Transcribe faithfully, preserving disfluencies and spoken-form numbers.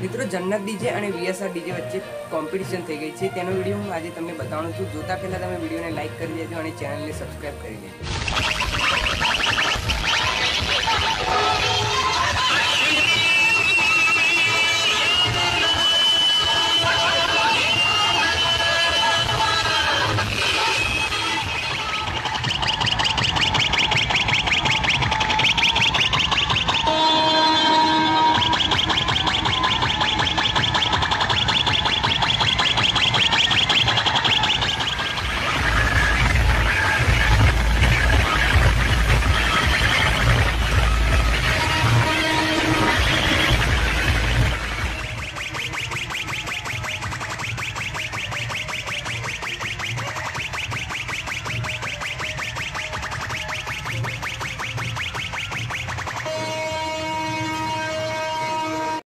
मित्रों जन्नत डीजे और वीएसआर डीजे वच्चे कॉम्पिटिशन थी गई है तेनो विडियो हूँ आज तमने बतावुं छुं। जोता पहला तमे विडियो ने लाइक कर देजो और चैनल ने सब्सक्राइब कर देजो।